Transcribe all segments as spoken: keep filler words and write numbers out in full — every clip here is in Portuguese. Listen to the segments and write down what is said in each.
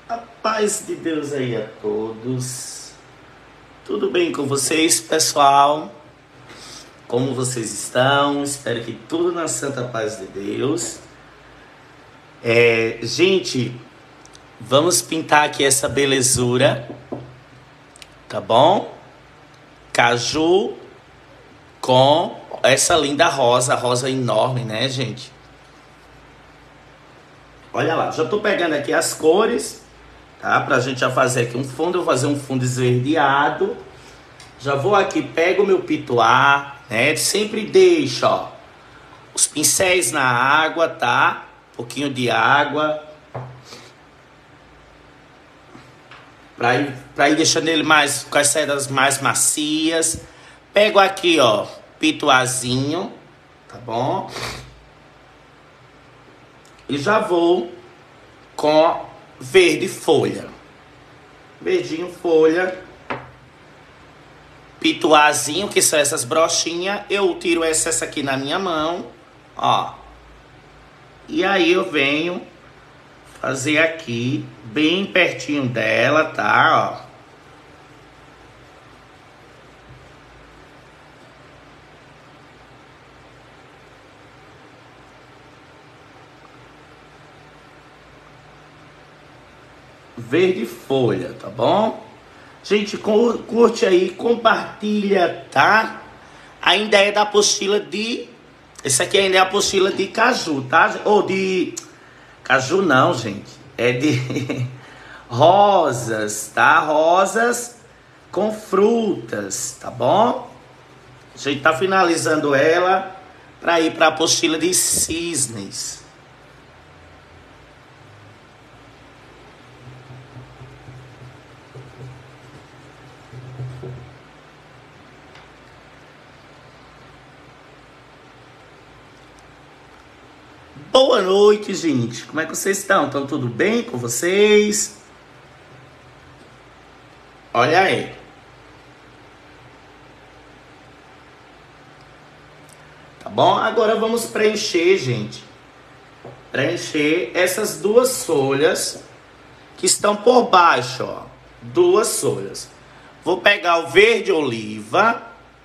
A paz de Deus aí a todos. Tudo bem com vocês, pessoal? Como vocês estão? Espero que tudo na santa paz de Deus. É, gente, vamos pintar aqui essa belezura, tá bom? Caju com essa linda rosa, rosa enorme, né, gente? Olha lá, já tô pegando aqui as cores, tá? Pra gente já fazer aqui um fundo, eu vou fazer um fundo esverdeado. Já vou aqui, pego o meu pituá, né? Sempre deixo, ó, os pincéis na água, tá? Um pouquinho de água. Pra ir, pra ir deixando ele mais, com as cerdas mais macias. Pego aqui, ó, pituazinho, tá bom? E já vou com verde folha. Verdinho folha. Pituazinho, que são essas brochinhas. Eu tiro essa, essa aqui na minha mão, ó. E aí eu venho fazer aqui, bem pertinho dela, tá, ó. Verde folha, tá bom? Gente, curte aí, compartilha, tá? Ainda é da apostila de... Esse aqui ainda é a apostila de caju, tá? Ou de... Caju não, gente. É de rosas, tá? Rosas com frutas, tá bom? A gente tá finalizando ela para ir para a apostila de cisnes. Boa noite, gente. Como é que vocês estão? Estão tudo bem com vocês? Olha aí. Tá bom? Agora vamos preencher, gente. Preencher essas duas folhas que estão por baixo, ó. Duas folhas. Vou pegar o verde oliva.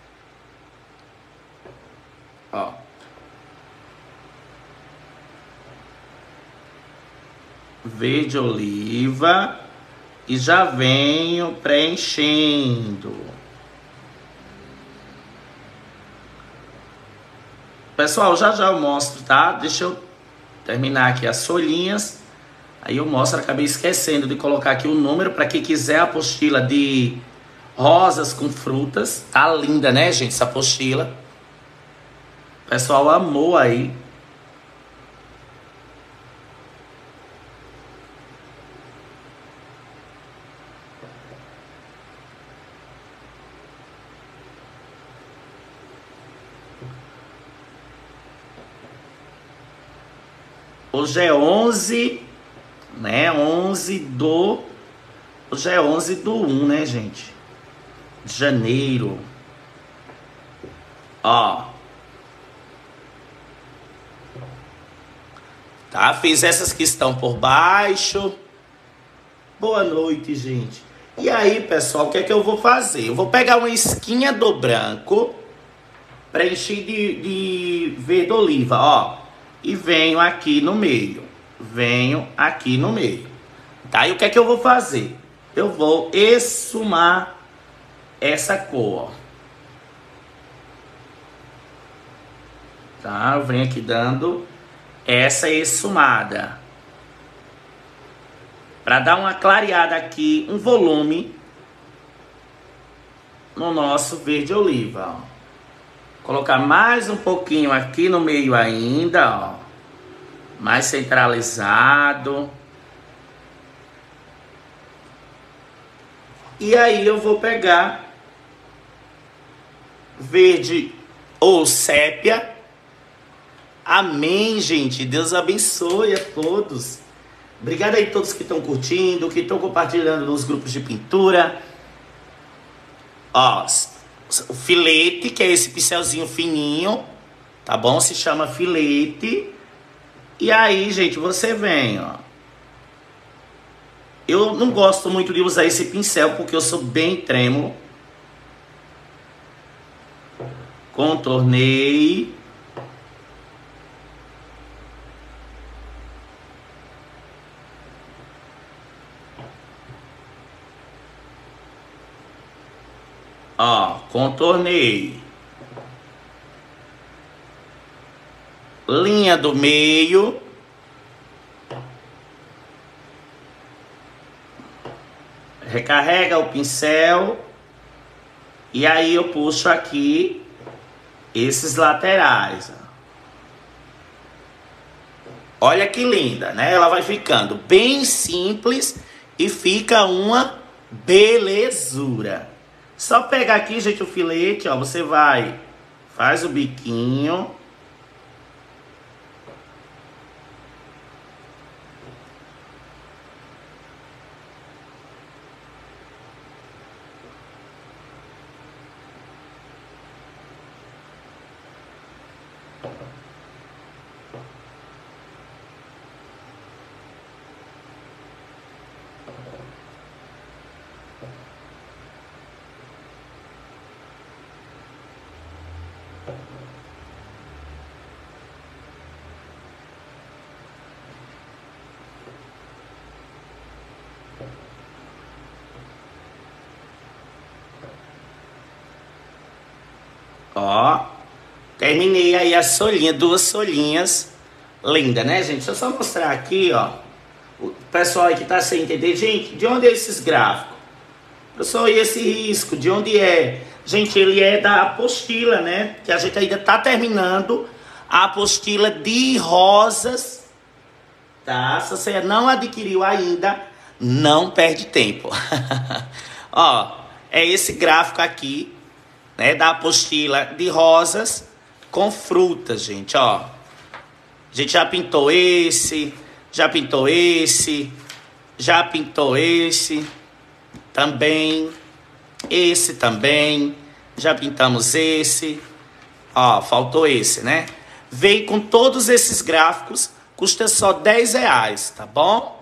Ó. Verde oliva e já venho preenchendo. Pessoal, já já eu mostro, tá? Deixa eu terminar aqui as folhinhas. Aí eu mostro, acabei esquecendo de colocar aqui o número para quem quiser a apostila de rosas com frutas. Tá linda, né, gente, essa apostila. O pessoal amou aí. Hoje é onze, né? onze do... Hoje é onze do um, né, gente? De janeiro. Ó. Tá? Fiz essas que estão por baixo. Boa noite, gente. E aí, pessoal, o que é que eu vou fazer? Eu vou pegar uma esquinha do branco, preencher de, de verde oliva, ó. E venho aqui no meio. Venho aqui no meio. Tá? E o que é que eu vou fazer? Eu vou esfumar essa cor. Tá? Eu venho aqui dando essa esfumada. Para dar uma clareada aqui, um volume no nosso verde oliva, ó. Colocar mais um pouquinho aqui no meio ainda, ó. Mais centralizado. E aí eu vou pegar verde ou sépia. Amém, gente. Deus abençoe a todos. Obrigado aí a todos que estão curtindo, que estão compartilhando nos grupos de pintura. Ó, o filete, que é esse pincelzinho fininho, tá bom? Se chama filete. E aí, gente, você vem, ó. Eu não gosto muito de usar esse pincel porque eu sou bem trêmulo. Contornei. Ó, contornei. Linha do meio. Recarrega o pincel. E aí eu puxo aqui esses laterais. Olha que linda, né? Ela vai ficando bem simples e fica uma belezura. Só pegar aqui, gente, o filete, ó. Você vai, faz o biquinho. Ó, terminei aí a solinha, duas solinhas. Linda, né, gente? Deixa eu só mostrar aqui, ó. O pessoal aí que tá sem entender. Gente, de onde é esses gráficos? Professor, e esse risco? De onde é? Gente, ele é da apostila, né? Que a gente ainda tá terminando a apostila de rosas, tá? Se você não adquiriu ainda, não perde tempo. Ó, é esse gráfico aqui, né, da apostila de rosas com frutas, gente, ó. A gente já pintou esse, já pintou esse, já pintou esse também, esse também, já pintamos esse, ó, faltou esse, né? Veio com todos esses gráficos, custa só dez reais, tá bom?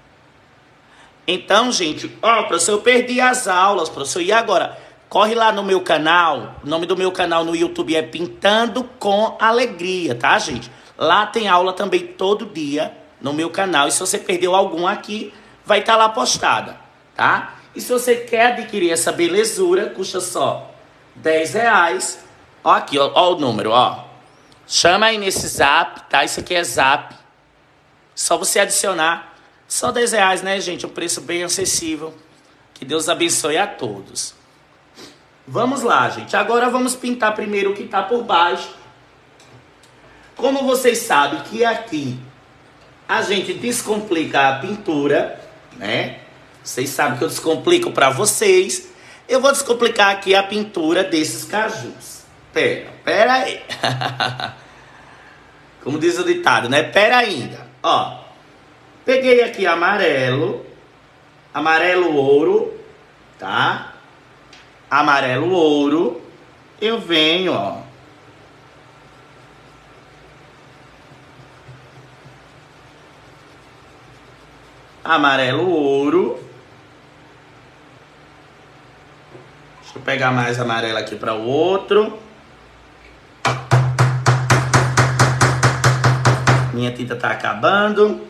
Então, gente, ó, professor, eu perdi as aulas, professor, e agora? Corre lá no meu canal, o nome do meu canal no YouTube é Pintando com Alegria, tá, gente? Lá tem aula também todo dia no meu canal, e se você perdeu algum aqui, vai estar lá postada, tá? E se você quer adquirir essa belezura, custa só dez reais. Ó aqui, ó, ó o número, ó. Chama aí nesse zap, tá? Isso aqui é zap. Só você adicionar. Só dez reais, né, gente? Um preço bem acessível. Que Deus abençoe a todos. Vamos lá, gente. Agora vamos pintar primeiro o que tá por baixo. Como vocês sabem que aqui a gente descomplica a pintura, né? Vocês sabem que eu descomplico para vocês. Eu vou descomplicar aqui a pintura desses cajus. Pera, pera aí. Como diz o ditado, né? Pera ainda. Ó, peguei aqui amarelo, amarelo ouro, tá? Amarelo ouro. Eu venho, ó. Amarelo ouro. Deixa eu pegar mais amarelo aqui para o outro. Minha tinta tá acabando.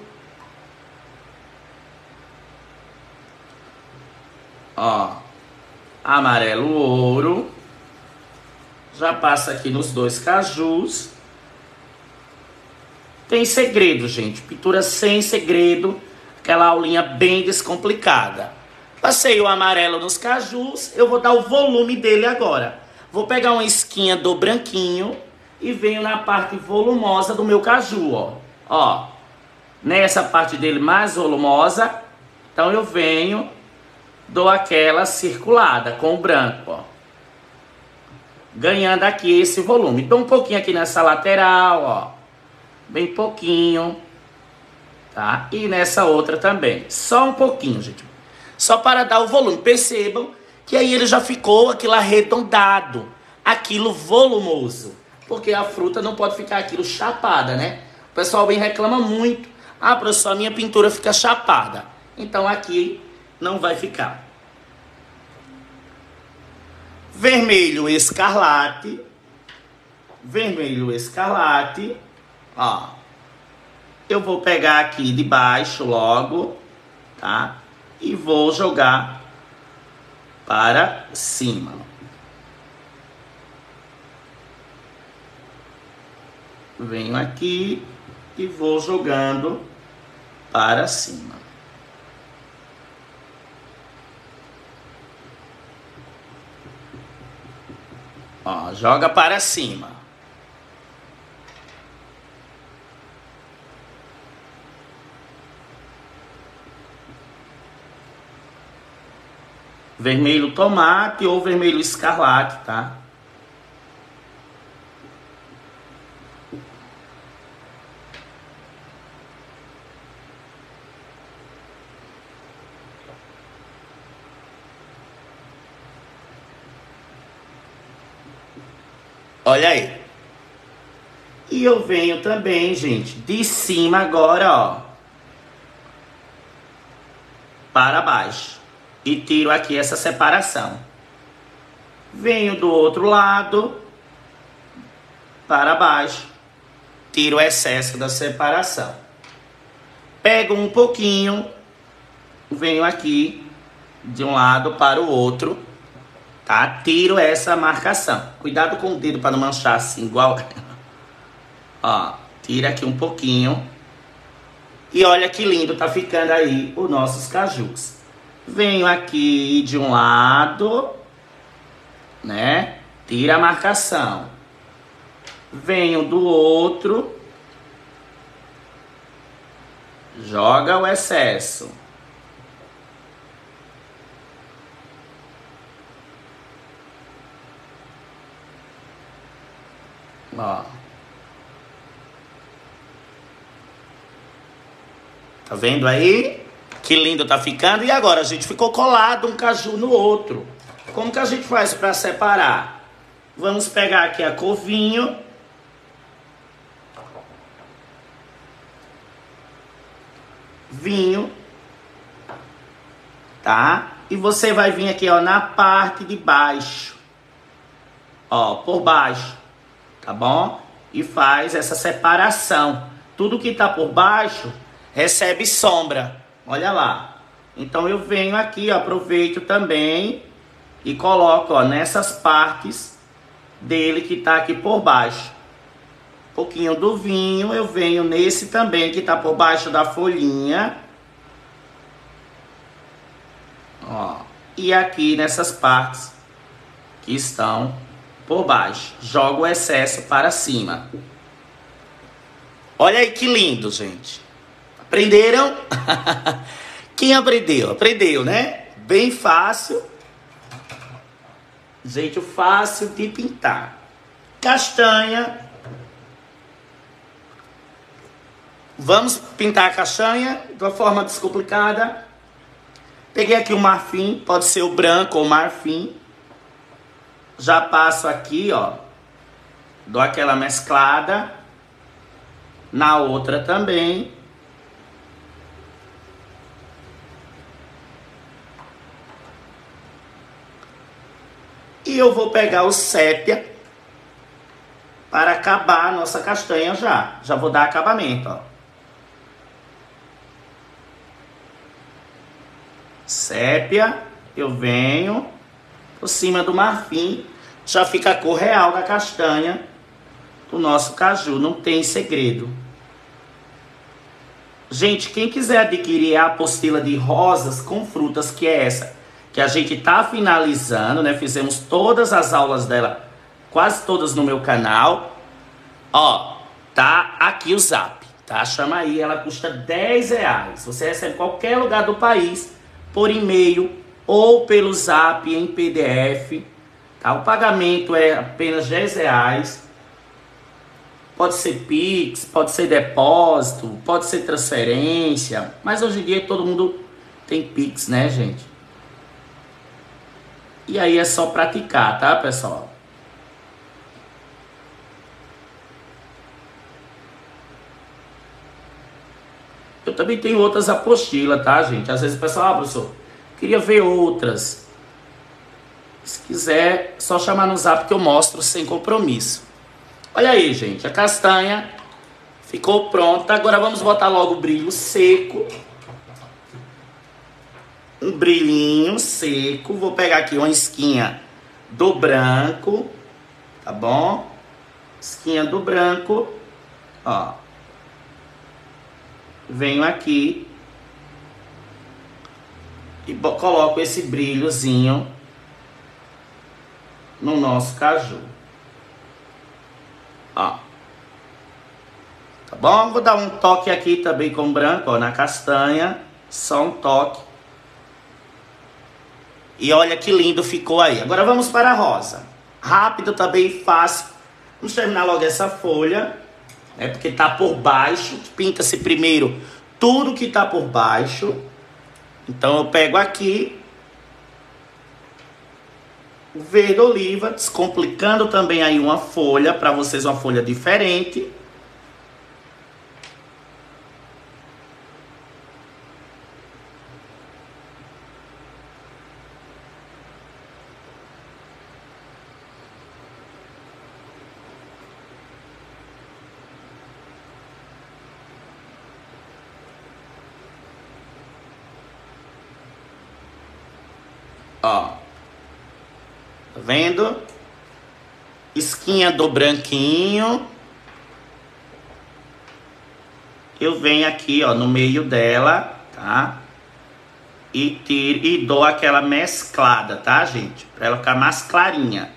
Ó, amarelo ouro. Já passa aqui nos dois cajus. Tem segredo, gente. Pintura sem segredo. Aquela aulinha bem descomplicada. Passei o amarelo nos cajus. Eu vou dar o volume dele agora. Vou pegar uma esquinha do branquinho e venho na parte volumosa do meu caju, ó. Ó, nessa parte dele mais volumosa. Então eu venho, dou aquela circulada com o branco, ó. Ganhando aqui esse volume. Dou um pouquinho aqui nessa lateral, ó. Bem pouquinho. Tá? E nessa outra também. Só um pouquinho, gente. Só para dar o volume. Percebam que aí ele já ficou aquilo arredondado. Aquilo volumoso. Porque a fruta não pode ficar aquilo chapada, né? O pessoal bem reclama muito. Ah, professor, a minha pintura fica chapada. Então aqui não vai ficar. Vermelho escarlate. Vermelho escarlate. Ó. Eu vou pegar aqui de baixo logo, tá? E vou jogar para cima. Venho aqui e vou jogando para cima. Ó, joga para cima. Vermelho tomate ou vermelho escarlate, tá? Olha aí. E eu venho também, gente, de cima agora, ó, para baixo. E tiro aqui essa separação. Venho do outro lado, para baixo. Tiro o excesso da separação. Pego um pouquinho, venho aqui de um lado para o outro, tá? Tiro essa marcação. Cuidado com o dedo para não manchar assim, igual... Ó, tira aqui um pouquinho. E olha que lindo tá ficando aí os nossos cajus. Venho aqui de um lado, né? Tira a marcação. Venho do outro. Joga o excesso. Ó. Tá vendo aí? Que lindo tá ficando. E agora, a gente ficou colado um caju no outro. Como que a gente faz para separar? Vamos pegar aqui a cor vinho. Vinho. Tá? E você vai vir aqui, ó, na parte de baixo. Ó, por baixo. Tá bom? E faz essa separação. Tudo que tá por baixo recebe sombra. Olha lá. Então eu venho aqui, ó, aproveito também e coloco, ó, nessas partes dele que tá aqui por baixo. Um pouquinho do vinho, eu venho nesse também que tá por baixo da folhinha. Ó. E aqui nessas partes que estão por baixo. Jogo o excesso para cima. Olha aí que lindo, gente. Aprenderam? Quem aprendeu? Aprendeu, né? Bem fácil. Jeito fácil de pintar. Castanha. Vamos pintar a castanha de uma forma descomplicada. Peguei aqui o marfim, pode ser o branco ou marfim. Já passo aqui, ó. Dou aquela mesclada. Na outra também. E eu vou pegar o sépia para acabar a nossa castanha já. Já vou dar acabamento, ó. Sépia, eu venho por cima do marfim. Já fica a cor real da castanha do nosso caju. Não tem segredo. Gente, quem quiser adquirir a apostila de rosas com frutas, que é essa que a gente tá finalizando, né? Fizemos todas as aulas dela, quase todas no meu canal. Ó, tá aqui o zap, tá? Chama aí, ela custa dez reais. Você recebe em qualquer lugar do país, por e-mail ou pelo zap em P D F, tá? O pagamento é apenas dez reais. Pode ser Pix, pode ser depósito, pode ser transferência. Mas hoje em dia todo mundo tem Pix, né, gente? E aí é só praticar, tá, pessoal? Eu também tenho outras apostilas, tá, gente? Às vezes o pessoal, ah, professor, queria ver outras. Se quiser, só chamar no zap que eu mostro sem compromisso. Olha aí, gente, a castanha ficou pronta. Agora vamos botar logo o brilho seco. Um brilhinho seco. Vou pegar aqui uma esquinha do branco, tá bom? Esquinha do branco, ó. Venho aqui e coloco esse brilhozinho no nosso caju, ó. Tá bom? Vou dar um toque aqui também com branco, ó, na castanha, só um toque. E olha que lindo ficou aí. Agora vamos para a rosa. Rápido também, fácil. Vamos terminar logo essa folha, né? Porque tá por baixo. Pinta-se primeiro tudo que tá por baixo. Então eu pego aqui o verde oliva, descomplicando também aí uma folha, para vocês uma folha diferente. Ó, tá vendo? Esquinha do branquinho. Eu venho aqui, ó, no meio dela, tá? E tiro e dou aquela mesclada, tá, gente? Pra ela ficar mais clarinha.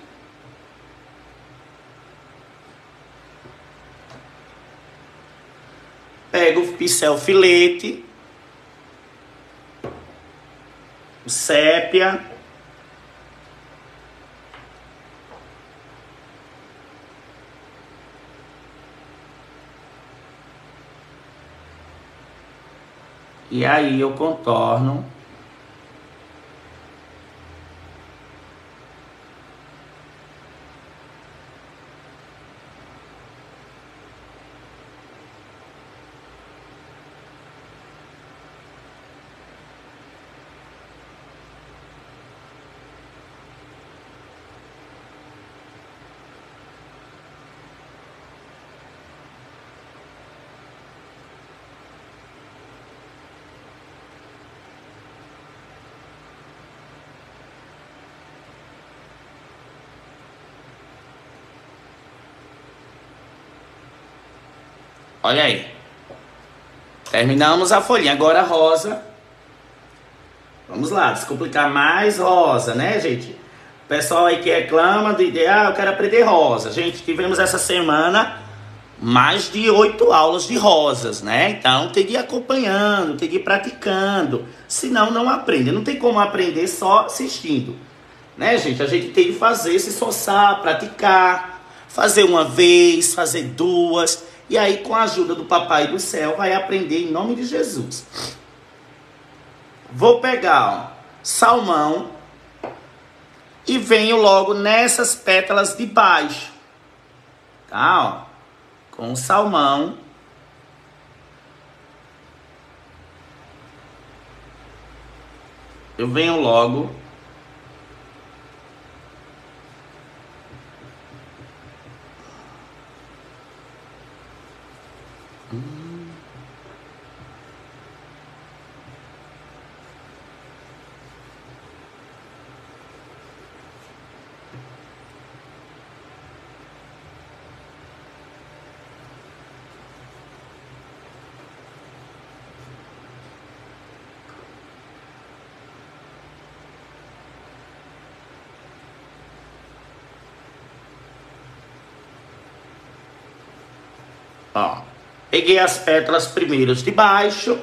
Pego o pincel filete, o sépia. E aí eu contorno. Olha aí. Terminamos a folhinha. Agora a rosa. Vamos lá, descomplicar mais rosa, né, gente? O pessoal aí que reclama de, de ah, eu quero aprender rosa. Gente, tivemos essa semana mais de oito aulas de rosas, né? Então tem que ir acompanhando, tem que ir praticando. Senão não aprende. Não tem como aprender só assistindo, né, gente? A gente tem que fazer, se esforçar, praticar. Fazer uma vez, fazer duas. E aí, com a ajuda do Papai do Céu, vai aprender em nome de Jesus. Vou pegar, ó, salmão e venho logo nessas pétalas de baixo, tá? Ó, com o salmão. Eu venho logo ó, peguei as pétalas primeiras de baixo.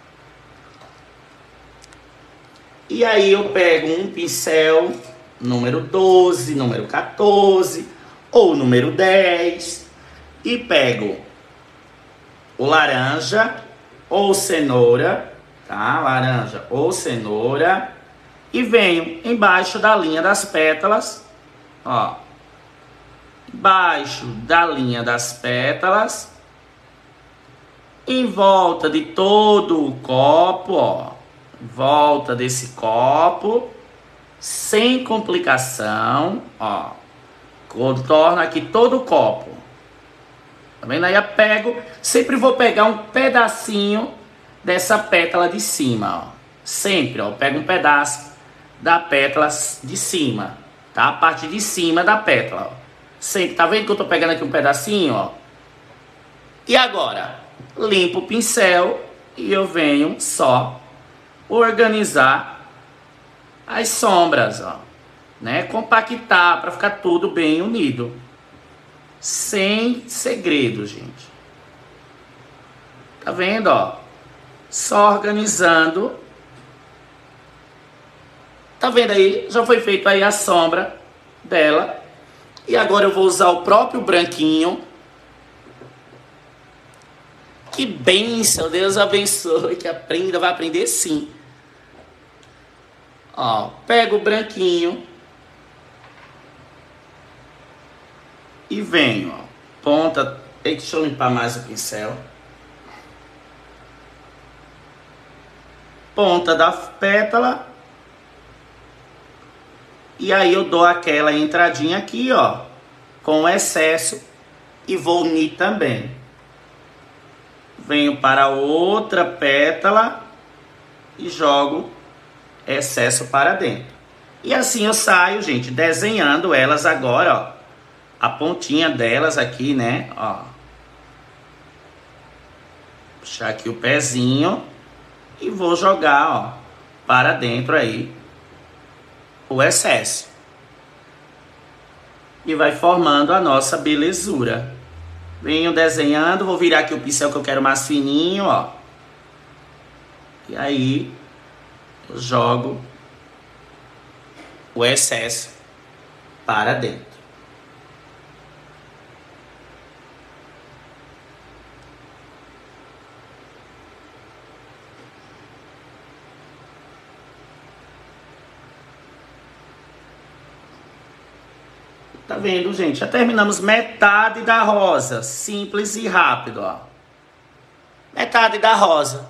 E aí eu pego um pincel número doze, número quatorze ou número dez e pego o laranja ou cenoura, tá? Laranja ou cenoura e venho embaixo da linha das pétalas, ó. Embaixo da linha das pétalas Em volta de todo o copo, ó, em volta desse copo, sem complicação, ó, contorno aqui todo o copo. Tá vendo? Aí eu pego, sempre vou pegar um pedacinho dessa pétala de cima, ó. Sempre, ó, eu pego um pedaço da pétala de cima, tá? A parte de cima da pétala, ó. Sempre, tá vendo que eu tô pegando aqui um pedacinho, ó? E agora, limpo o pincel e eu venho só organizar as sombras, ó, né? Compactar para ficar tudo bem unido. Sem segredo, gente. Tá vendo, ó? Só organizando. Tá vendo aí? Já foi feito aí a sombra dela. E agora eu vou usar o próprio branquinho. Que bênção, Deus abençoe, que aprenda, vai aprender sim. Ó, pega o branquinho. E venho, ó, ponta, deixa eu limpar mais o pincel. Ponta da pétala. E aí eu dou aquela entradinha aqui, ó, com o excesso e vou unir também. Venho para outra pétala e jogo excesso para dentro. E assim eu saio, gente, desenhando elas agora, ó. A pontinha delas aqui, né, ó. Puxar aqui o pezinho e vou jogar, ó, para dentro aí o excesso. E vai formando a nossa belezura. Venho desenhando, vou virar aqui o pincel que eu quero mais fininho, ó. E aí eu jogo o excesso para dentro. Tá vendo, gente? Já terminamos metade da rosa. Simples e rápido, ó. Metade da rosa.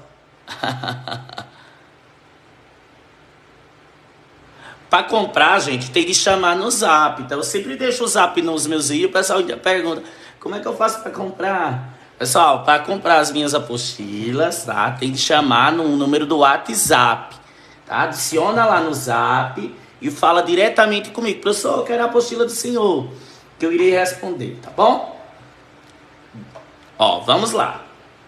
Para comprar, gente, tem que chamar no zap. Então eu sempre deixo o zap nos meus vídeos. O pessoal ainda pergunta, como é que eu faço para comprar? Pessoal, para comprar as minhas apostilas, tá? Tem que chamar no número do WhatsApp, tá? Adiciona lá no zap e fala diretamente comigo. Professor, eu quero a apostila do senhor, que eu irei responder, tá bom? Ó, vamos lá.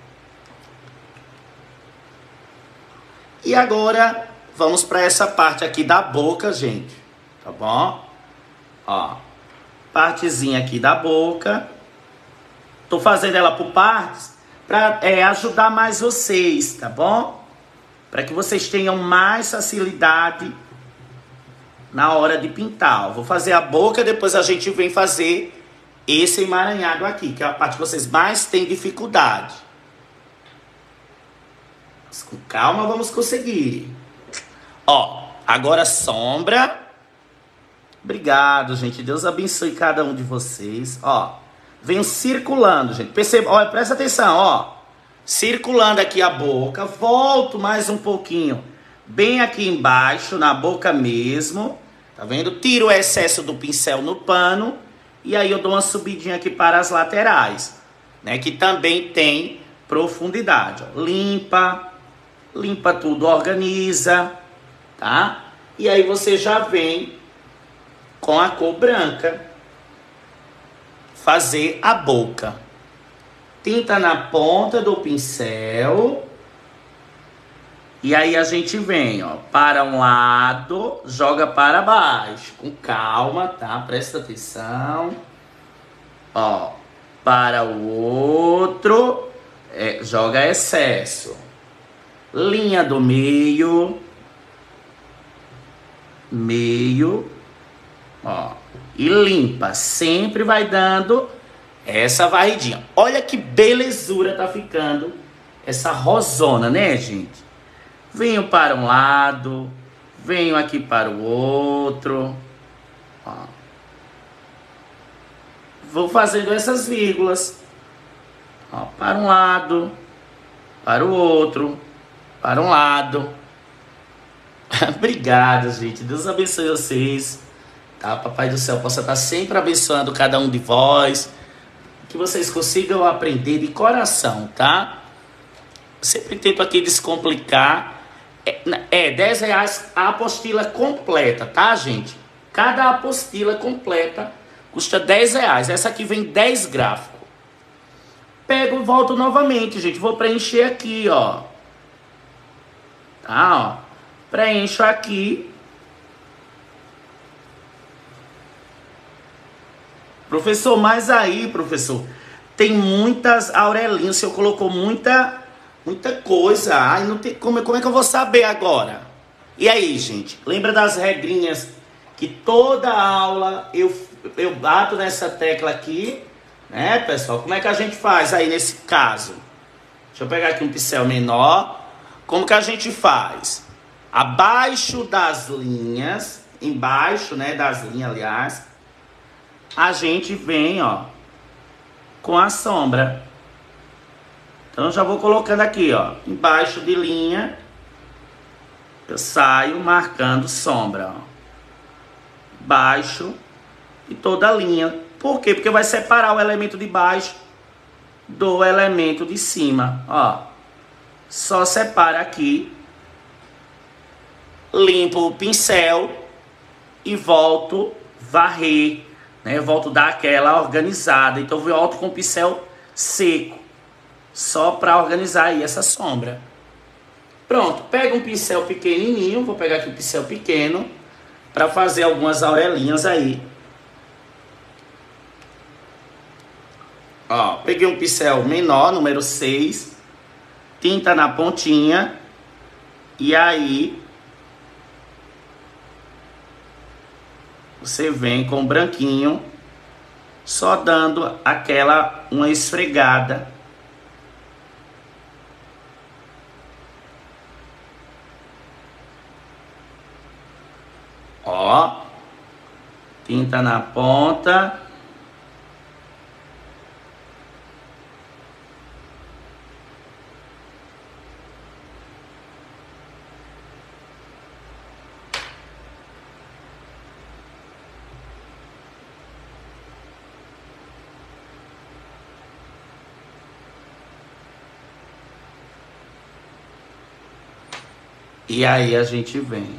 E agora, vamos para essa parte aqui da boca, gente. Tá bom? Ó, partezinha aqui da boca. Tô fazendo ela por partes para é, ajudar mais vocês, tá bom? Para que vocês tenham mais facilidade na hora de pintar. Ó, vou fazer a boca, depois a gente vem fazer esse emaranhado aqui, que é a parte que vocês mais têm dificuldade. Mas com calma vamos conseguir. Ó, agora sombra. Obrigado, gente. Deus abençoe cada um de vocês. Ó, venho circulando, gente. Perceba, ó, presta atenção, ó. Circulando aqui a boca. Volto mais um pouquinho. Bem aqui embaixo, na boca mesmo. Tá vendo? Tiro o excesso do pincel no pano. E aí eu dou uma subidinha aqui para as laterais, né? Que também tem profundidade. Ó. Limpa. Limpa tudo, organiza. Tá? E aí você já vem com a cor branca fazer a boca. Tinta na ponta do pincel. E aí a gente vem, ó, para um lado, joga para baixo. Com calma, tá? Presta atenção. Ó, para o outro, é, joga excesso. Linha do meio. Meio. Ó. E limpa. Sempre vai dando essa varridinha. Olha que belezura tá ficando essa rosona, né, gente? Venho para um lado, venho aqui para o outro. Ó. Vou fazendo essas vírgulas. Ó, para um lado, para o outro, para um lado. Obrigado, gente. Deus abençoe vocês. Tá? Papai do céu possa estar sempre abençoando cada um de vós. Que vocês consigam aprender de coração, tá? Eu sempre tento aqui descomplicar. É, é dez reais a apostila completa, tá, gente? Cada apostila completa custa dez reais. Essa aqui vem dez gráficos. Pego e volto novamente, gente. Vou preencher aqui, ó. Tá, ó. Preencho aqui. Professor, mas aí, professor, tem muitas aurelinhas. O senhor colocou muita, muita coisa. Ai, não tem, como, como é que eu vou saber agora? E aí, gente? Lembra das regrinhas que toda aula eu, eu bato nessa tecla aqui, né, pessoal? Como é que a gente faz aí nesse caso? Deixa eu pegar aqui um pincel menor. Como que a gente faz? Abaixo das linhas, embaixo, né, das linhas, aliás, a gente vem, ó, com a sombra. Então, eu já vou colocando aqui, ó, embaixo de linha, eu saio marcando sombra, ó. Baixo e toda a linha. Por quê? Porque vai separar o elemento de baixo do elemento de cima, ó. Só separa aqui. Limpo o pincel e volto varrer, né? Volto dar aquela organizada. Então, eu volto com o pincel seco, só para organizar aí essa sombra. Pronto, pega um pincel pequenininho, vou pegar aqui o pincel pequeno, para fazer algumas aurelinhas aí. Ó, peguei um pincel menor, número seis, tinta na pontinha, e aí você vem com o branquinho, só dando aquela, uma esfregada. Ó, tinta na ponta. E aí a gente vem.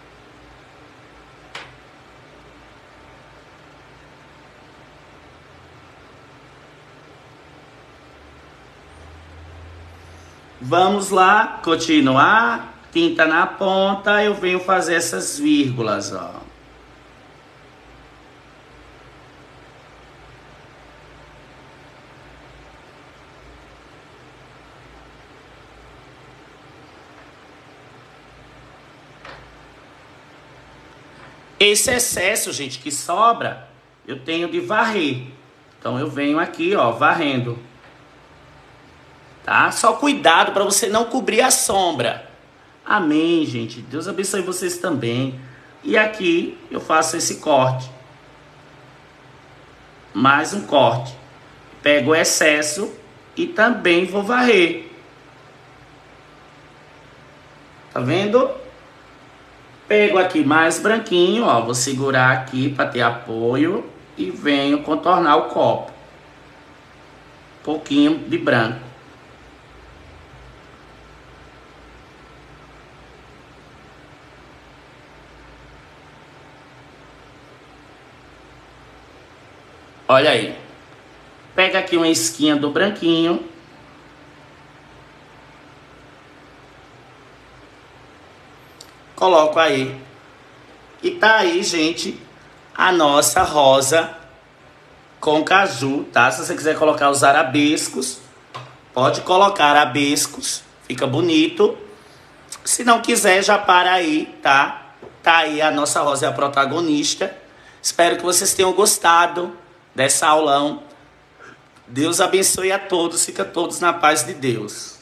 Vamos lá, continuar. Tinta na ponta, eu venho fazer essas vírgulas, ó. Esse excesso, gente, que sobra, eu tenho de varrer. Então eu venho aqui, ó, varrendo. Tá? Só cuidado para você não cobrir a sombra. Amém, gente. Deus abençoe vocês também. E aqui eu faço esse corte. Mais um corte. Pego o excesso e também vou varrer. Tá vendo? Pego aqui mais branquinho, ó. Vou segurar aqui para ter apoio. E venho contornar o copo. Um pouquinho de branco. Olha aí. Pega aqui uma esquinha do branquinho. Coloco aí. E tá aí, gente, a nossa rosa com caju, tá? Se você quiser colocar os arabescos, pode colocar arabescos. Fica bonito. Se não quiser, já para aí, tá? Tá aí a nossa rosa é a protagonista. Espero que vocês tenham gostado dessa aulão. Deus abençoe a todos, fica todos na paz de Deus.